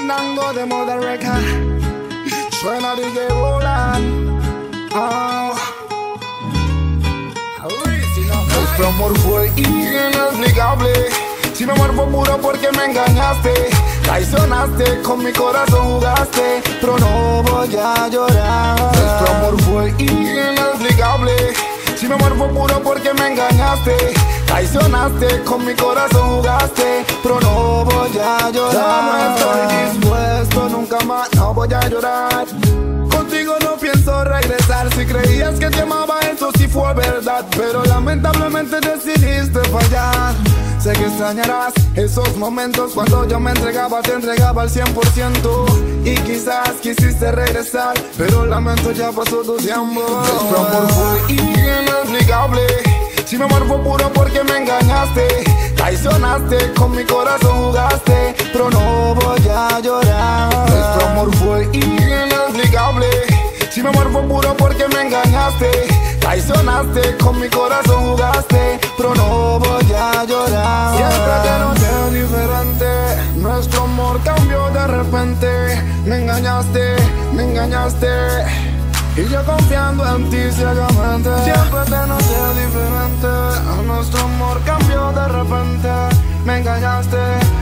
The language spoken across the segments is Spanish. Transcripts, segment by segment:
Nango de Moda Record. Suena DJ Roland. Nuestro amor fue inexplicable. Si mi amor fue puro porque me engañaste, traicionaste, con mi corazón jugaste, pero no voy a llorar. Nuestro amor fue inexplicable. Si mi amor fue puro porque me engañaste, traicionaste, con mi corazón jugaste, pero no voy a llorar. Ya no estoy dispuesto, nunca más, no voy a llorar. Contigo no pienso regresar. Si creías que te amaba, eso sí fue verdad, pero lamentablemente decidiste fallar. Sé que extrañarás esos momentos cuando yo me entregaba, te entregaba al 100%. Y quizás quisiste regresar, pero lamento ya pasó tu tiempo. Nuestro amor fue inexplicable. Si mi amor fue puro porque me engañaste, traicionaste, con mi corazón jugaste, pero no voy a llorar. Nuestro amor fue inexplicable. Si mi amor fue puro porque me engañaste, traicionaste, con mi corazón jugaste, pero no voy a llorar. Siempre te noté diferente, nuestro amor cambió de repente. Me engañaste, y yo confiando en ti ciegamente. Siempre te noté diferente, nuestro amor cambió de repente. Me engañaste,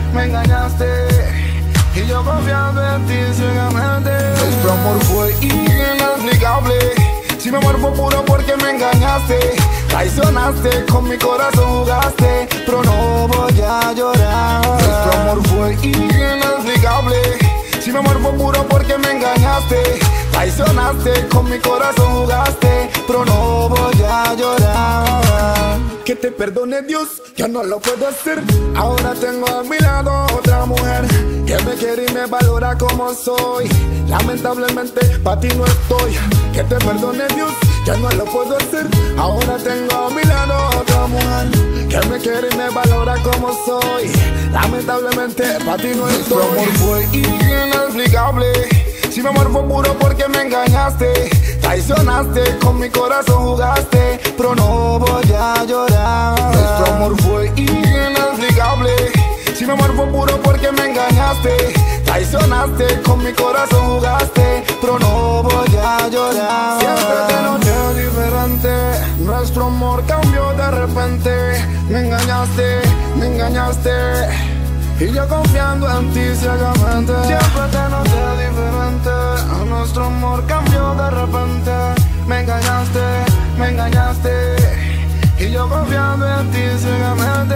y yo confiando en ti ciegamente. Nuestro amor fue inexplicable. Si mi amor fue puro porque me engañaste, traicionaste, con mi corazón jugaste, pero no voy a llorar. Nuestro amor fue inexplicable. Si mi amor fue puro porque me engañaste, traicionaste, con mi corazón jugaste, pero no voy a llorar. Que te perdone Dios, yo no lo puedo hacer. Ahora tengo a mi lado otra mujer que me quiere y me valora como soy. Lamentablemente pa' ti no estoy. Que te perdone Dios, yo no lo puedo hacer. Ahora tengo a mi lado otra mujer que me quiere y me valora como soy. Lamentablemente pa' ti no estoy. Nuestro amor fue inexplicable. Si mi amor fue puro porque me engañaste, traicionaste, con mi corazón jugaste, pero no voy a llorar. Nuestro amor fue inexplicable. Si mi amor fue puro porque me engañaste, traicionaste, con mi corazón jugaste, pero no voy a llorar. Siempre te noté diferente, nuestro amor cambió de repente. Me engañaste, y yo confiando en ti ciegamente. Siempre te noté diferente, nuestro amor cambió de repente. Me engañaste, y yo confiando en ti ciegamente.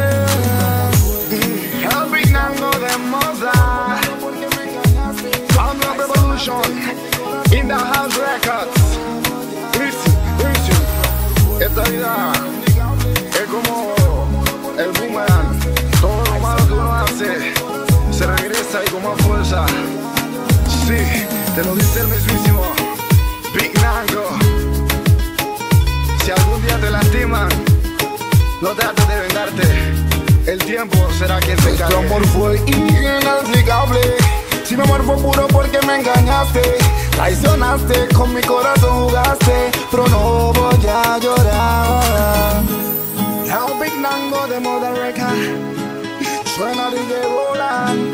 El Big Nango de Moda, Sound of Revolution, In The House Records. Listen, esta vida es como el boomerang. Todo lo malo que uno hace se regresa y con más fuerza. Sí, te lo dice el mismísimo Big Nango. Si algún día te lastiman, no trates de vengarte, el tiempo será quien se encargue. Nuestro amor fue inexplicable. Si mi amor fue puro porque me engañaste, traicionaste, con mi corazón jugaste, pero no voy a llorar. El Big Nango de Moda Record. Suena DJ Roland.